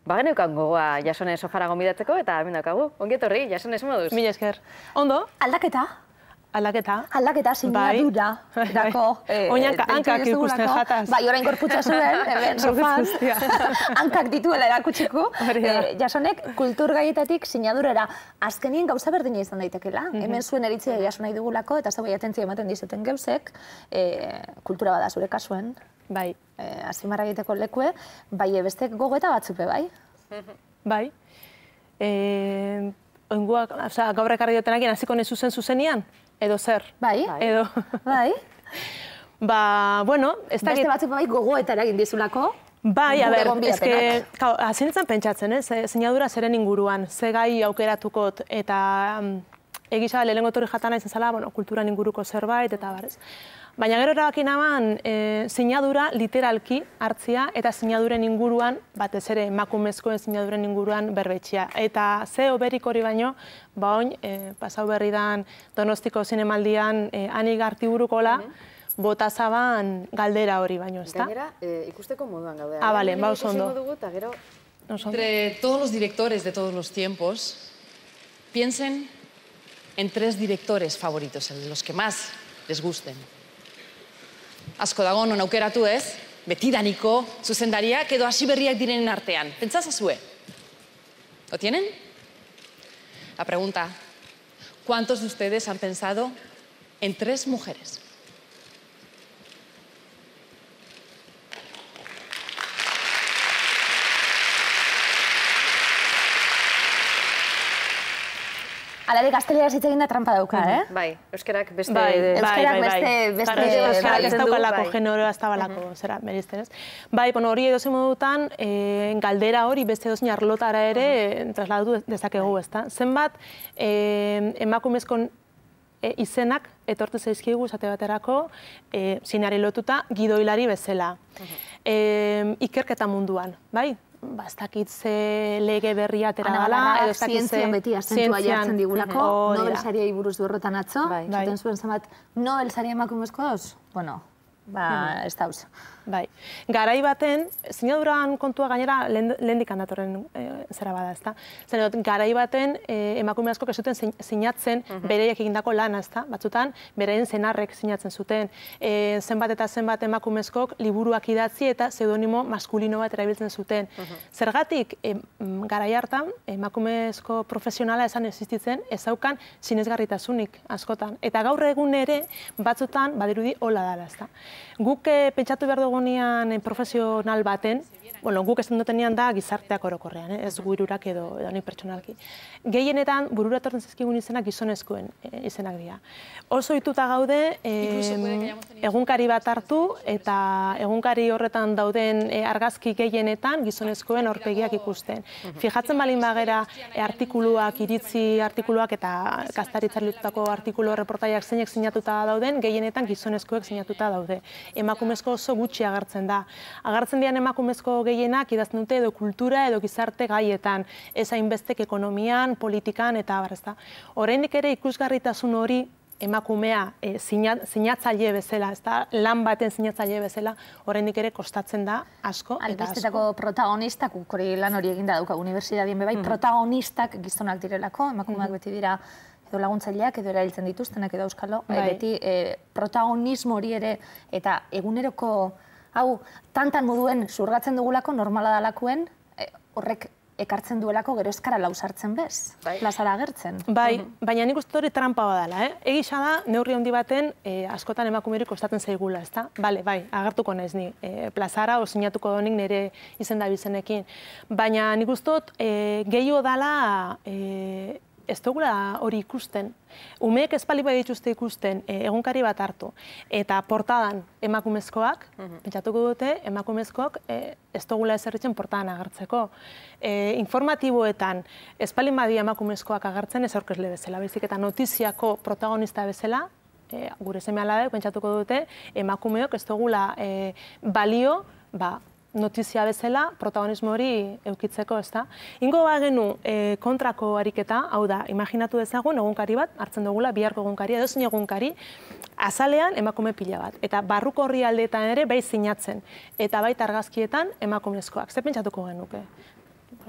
Bageneukan gogoa Jasone sofara gonbidatzeko eta hemen daukagu. Ongi etorri, Jasone, zer moduz? Mila esker. Ondo? Aldaketa. Aldaketa, sinadura. Oinak hankak ikusten jataz. Bai, orain gorputza zuen, sofan. Hankak dituela erakutsiko. Jasonek kulturgaietatik sinadurera. Azkenien gauza berdina izan daitekela. Hemen zuen eritzea jaso nahi dugulako, eta zau atentzia ematen dizuten gauzek. Kultura bada zure kasuen. Bai. Azimarra egiteko lekue. Bai, bestek gogoeta batzupe, bai? Bai. Oinguak, gaur ekarri dutenakin, hasiko ne zuzenian? Edo zer? Bai. Edo... Bai. Bueno, ez da... Beste batzuk bai gogoeta eragin dizulako. Bai, a ber, eske, hazintzen pentsatzen, sinadura zeren inguruan, ze gai aukeratuko eta egisa lehenengo etorri jatana izan zela, kulturan inguruko zerbait, eta barez. Baina gero erabaki naban, sinadura literalki hartzia eta sinaduren inguruan, batez ere emakumezkoen sinaduren inguruan berbetxia. Eta ze oberik hori baino, oin, pasau berri dan Donostiko zinemaldian Anik Artiburukola, bota zaban galdera hori baino, ezta? Gainera, ikusteko moduan gaude. Bale, oso ondo. Entre todos los directores de todos los tiempos, piensen en 3 directores favoritos, en los que más les gusten. Asko dago non aukeratu ez, betidaniko zuzendariak edo hasi berriak direnen artean. Pentsazazue. ¿Lo tienen? La pregunta, ¿cuántos de ustedes han pensado en 3 mujeres? Alare gazteleraz hitz egin da trampa dauka, Bai, euskerak beste... Euskerak beste... Euskarak ez daukalako, genero ez dabalako, zera, berizten ez. Bai, hori edozein modutan, galdera hori beste edozein arlotara ere trasladatu dezakegu, ezta. Zenbat emakumezkon izenak etortu zaizkigu esate baterako zinari lotuta gidoilari bezala. Ikerketa munduan, bai? Ez dakit ze lege berria atera gala, edo ez dakit ze... Zientzian beti azentua jartzen digulako, Nobel sariei buruz du horretan atzo, zuten zuen zenbat, Nobel saria emakumezko dauz? Bueno, ez dauz. Bai. Garai baten, sinaduran kontua gainera lehendik handatorren zera bada, ezta? Zer, garai baten emakume askok ez zuten sinatzen bereiek egindako lana, ezta? Batzutan, bereien senarrek sinatzen zuten. Zenbat eta zenbat emakumezkok liburuak idatzi eta pseudonimo maskulino bat erabiltzen zuten. Zergatik, garai hartan, emakumezko profesionala esan existitzen, ez daukan sinesgarritasunik askotan. Eta gaur egun ere, batzutan, badirudi hola dala, ezta? Guk pentsatu behar dugunean profesional baten, guk esan dutenean da gizarteak orokorrean, ez guirurak edo nik pertsonalki. Gehienetan, burura etortzen zizkigun izenak gizonezkoen izenak dira. Oso ohituta gaude, egunkari bat hartu, eta egunkari horretan dauden argazki gehienetan gizonezkoen aurpegiak ikusten. Fijatzen balin bagera artikuluak, iritzi artikuluak eta gaztaritzarlitutako artikulu reportaiak zeinek sinatuta dauden, gehienetan gizonezkoek sinatuta daude. Emakumezko oso gutxi agertzen da. Agertzen dian emakumezko gehienak idazten dute edo kultura edo gizarte gaietan, ez hainbestek ekonomian, politikan eta abar, ezta. Oraindik ere ikusgarritasun hori emakumea sinatzaile bezala, ezta, lan baten sinatzaile bezala, oraindik ere kostatzen da asko eta asko. Albistetako protagonistak, lan hori eginda dauka unibertsitatien bebai, protagonistak gizonak direlako, emakumeak beti dira edo laguntzaileak edo erailtzen dituztenak edo euskalo, beti protagonismo hori ere eta eguneroko, hau, tantan moduen zurgatzen dugulako, normala dalakuen, horrek ekartzen duelako gero eskara lausartzen bez, plazara agertzen. Bai, baina nik uste hori trampa badala, Egisa da, neurri handi baten, askotan emakumerik kostatzen zaigula, ezta? Bale, bai, agertuko naiz ni, plazara o sinatuko donik nire izen da bizenekin. Baina nik uste dut, gehiago dala, ez dugula hori ikusten. Umeek espali bai dituzte ikusten egunkari bat hartu. Eta portadan emakumezkoak, pentsatuko dute, emakumezkoak ez dugula ezerritzen portadan agertzeko. Informatiboetan espalin badia emakumezkoak agertzen ez aurkezle bezala, baizik eta notiziako protagonista bezala, gure seme alabek pentsatuko dute, emakumeok ez dugula balio, notizia bezala, protagonismo hori eukitzeko, ezta. Ingo bagenu kontrako ariketa, hau da, imaginatu dezagun egunkari bat, hartzen dugula, biharko egunkari, edo zein egunkari, azalean emakume pila bat. Eta barruko horri aldeetan ere bai sinatzen. Eta baita argazkietan emakumezkoak. Zer pentsatuko genuke?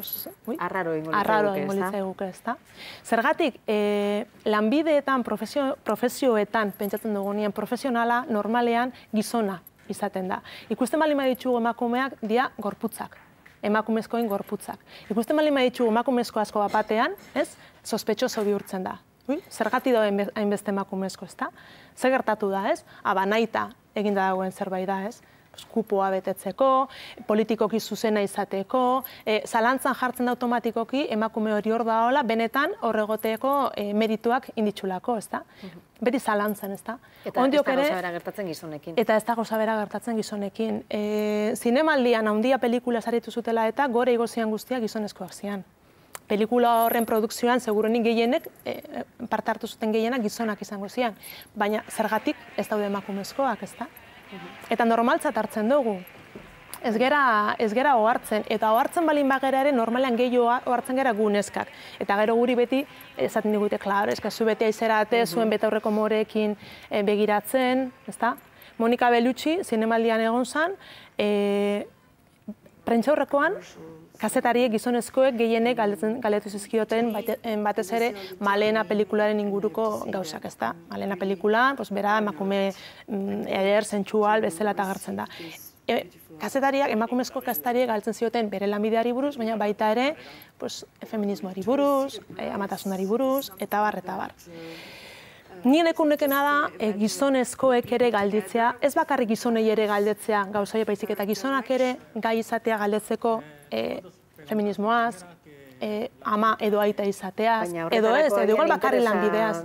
arraro ingo litzaiguke, ezta? Zergatik, lanbideetan, profesioetan, pentsatzen dugunean, profesionala, normalean, gizona izaten da. Ikusten baldin baditugu emakumeak, dia gorputzak. Emakumezkoen gorputzak. Ikusten baldin baditugu emakumezko asko batean, ez? Sospetxoso bihurtzen da. Zergatik dauen hainbeste emakumezko, ezta? Zer gertatu da, ez? Naita eginda dagoen zerbait da, ez? Kupoa betetzeko, politikoki zuzena izateko, zalantzan jartzen da automatikoki emakume hori hor daola, benetan horregoteko merituak inditxulako, ez da? Beti zalantzan, ez da? Eta ez da gauza bera gertatzen gizonekin. Eta ez da gauza bera gertatzen gizonekin. Zinemaldian, handia pelikula saritu zutela eta gore igozian guztiak gizonezkoak zian. Pelikula horren produkzioan, seguruenik gehienek, parte hartu zuten gehienak gizonak izango zian. Baina zergatik ez daude emakumezkoak, ez da? Eta normaltzat hartzen dugu. Ez gera ohartzen. Eta ohartzen balin bagera ere normalean gehiago ohartzen gara gu neskak. Eta gero guri beti, esaten digute, klaro, eska zu beti aizerate, zuen betaurreko moreekin begiratzen, ezta? Monika Bellucci, zinemaldian egon zen, prentxaurrekoan, kazetariek gizonezkoek gehienek galdetu zizkioten batez ere Malena pelikularen inguruko gauzak, ezta? Malena pelikulan, bera emakume eder, sentsual, bezala eta agertzen da. Kazetariak, emakumezko kazetariek galtzen zioten bere lanbideari buruz, baina baita ere feminismoari buruz, amatasunari buruz, eta bar, eta bar. Nien ekunekena da gizonezkoek ere galditzea, ez bakarrik gizonei ere galdetzea gauzaia baizik eta gizonak ere gai izatea galdetzeko feminismoaz, ama edo aita izateaz, edo ez, edo igual bakarri lanbideaz.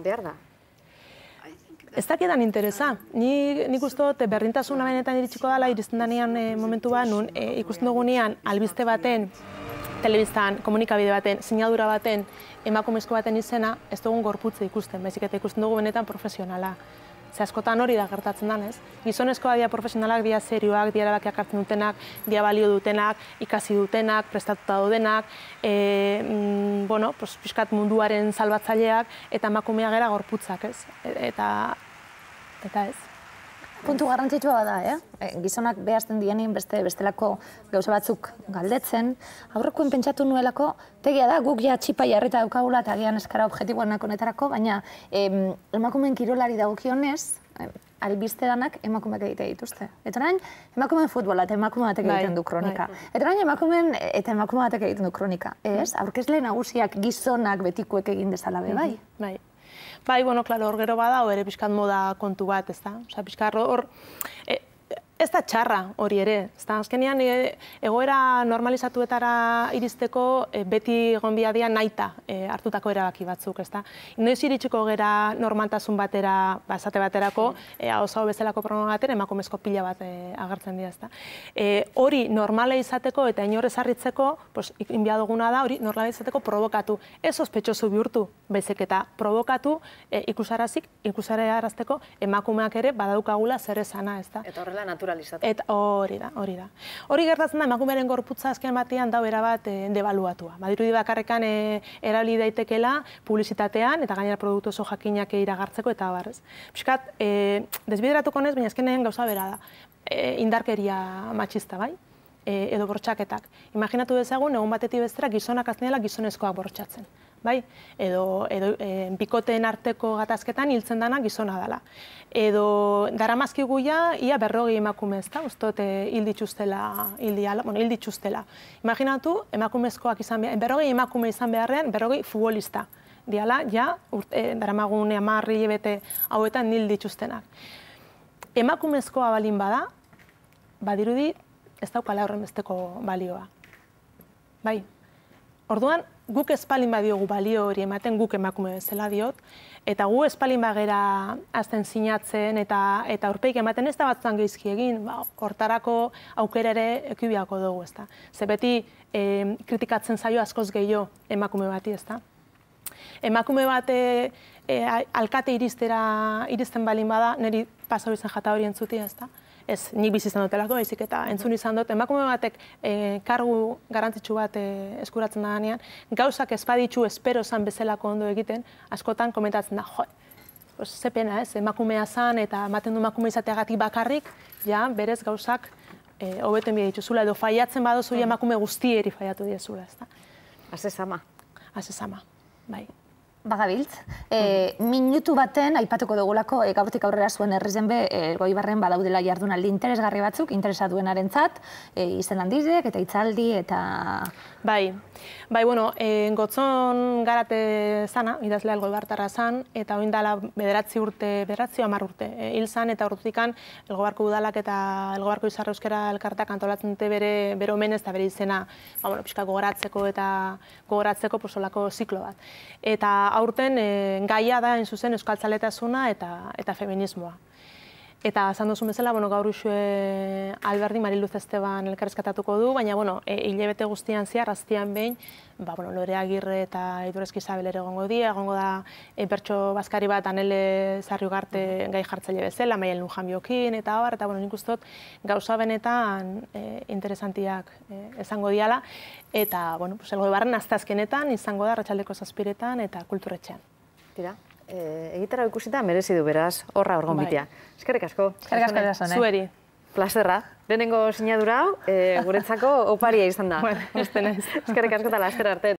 Ez dakidan interesa. Nik uste dut berdintasuna benetan iritsiko dela iristen denean momentu bat, nun ikusten dugunean albiste baten, telebistan, komunikabide baten, sinadura baten, emakumezko baten izena, ez dugun gorputze ikusten, baizik eta ikusten dugu benetan profesionala. Ze askotan hori da gertatzen den, ez? Gizonezkoa dia profesionalak, dia serioak, dia erabakiak hartzen dutenak, dia balio dutenak, ikasi dutenak, prestatuta daudenak, pixkat munduaren salbatzaileak, eta emakumea gera gorputzak, ez? Eta ez. Puntu garrantzitsua da, gizonak behazten dienin bestelako gauza batzuk galdetzen. Aurrekoen pentsatu nuelako, tegia da, guk ja txipa jarrita daukagula eta agian eskara objektiboenak honetarako, baina emakumeen kirolari dagokionez, albiste danak emakumeak egite dituzte. Eta orain, emakumeen futbola eta emakume batek egiten du kronika. Eta orain, emakumeen eta emakume batek egiten du kronika. Ez, aurkezle nagusiak gizonak betikuek egin dezala be, bai? Bai. Bai, klaro, hor gero bada, ere pixkat moda kontu bat, ez da? Osa, pixkat hor, ez da txarra hori ere, ez da? Azkenean, egoera normalizatuetara iristeko beti egon biadia nahita hartutako erabaki batzuk, ez da? Inoiz iritsiko gera normaltasun batera, esate baterako, hau bezalako programa baten, emakumezko pila bat agertzen dira, ez da? Hori normala izateko eta inorrez harritzeko, inbia duguna da, hori normala izateko provokatu. Ez sospetxoso bihurtu, baizik eta provokatu ikusarazteko emakumeak ere badaukagula zer esana, ez da? Eta horrela naturalizatu. Eta hori da. Hori gertatzen da, emakumearen gorputza azken batean dau erabat debaluatua. Badirudi bakarrekan erabili daitekela publizitatean eta gainera produktu oso jakinak iragartzeko eta barrez. Piskat, desbideratuko nez, baina azkenean gauza bera da. Indarkeria matxista, bai? Edo bortxaketak. Imaginatu dezagun, egun batetik bestera gizonak aztenela gizonezkoak bortxatzen. Bai? Edo bikoteen arteko gatazketan hiltzen dana gizona dela. Edo daramazkigu ia 40 emakume, ez da? Ustot hil dituztela. Imaginatu, emakumezkoak izan behar, 40 emakume izan beharrean, 40 futbolista. Diala, daramagun 10 hilabete hauetan hil dituztenak. Emakumezkoa balin bada, badirudi ez daukala horren besteko balioa. Bai? Orduan, guk espalin badiogu balio hori ematen, guk emakume bezala diot, eta gu espalin bagera azten sinatzen eta aurpeik ematen ez da batzan geizki egin, hortarako aukera ere ekibiako dugu, ez da. Ze beti kritikatzen zaio askoz gehiago emakume bati, ez da. Emakume bat alkate iristen balin bada, niri pasau izan jata hori entzutia, ez da. Ez, nik bizi izan dutelako, baizik eta entzun izan dut, emakume batek kargu garrantzitsu bat eskuratzen da ganean, gauzak ez baditzu espero zan bezalako ondo egiten, askotan komentatzen da, ze pena ez, emakumea zan eta ematen du emakume izateagatik bakarrik, berez gauzak hobeten bide dituzula, edo faiatzen badozu emakume guztieri faiatu diezula, ez da. Azezama. Azezama, bai. Bagabiltz. Minutu baten, aipatuko dugulako, gaurtik aurrera zuen Errezenbe, Elgoibarren badaudela jardunaldi interesgarri batzuk, interesa duenarentzat, izen handizek eta hitzaldi eta... Bai, bueno, Gotzon Garate zana, idazlea Elgoibartarra zan, eta oin dala 10 urte hil zan, eta urtutikan Elgoibarko udalak eta Elgoibarko Izarra Euskara elkartak antolatzen dute bere omenez eta bere izena, pixka gogoratzeko posolako ziklo bat. Eta aurten gaia da, zuzen, euskaltzaletasuna eta feminismoa. Eta esan duzun bezala, gaur usue Alberdi Mariluz Esteban elkarrezkatatuko du, baina hilabete guztian zehar, aztian behin, Lore Agirre eta Idurrezki Isabel ere egongo da pertso bazkari bat Anele Zarriugarte gai jartzaile bezala, Maialen Lujanbiokin eta abar, eta nik uste dut gauza benetan interesantiak izango diala, eta Elgoibarren asteazkenetan izango da arratsaldeko 7:00 eta kulturetxean. Tira, egitarra ikusita merezi du beraz, horra orgonbitea. Eskerrik asko. Eskerrik asko Jasone. Zueri. Plazerra. Lehenengo sinadura hau, guretzako oparia izan da. Bueno, uste naiz. Eskerrik asko eta laster arte.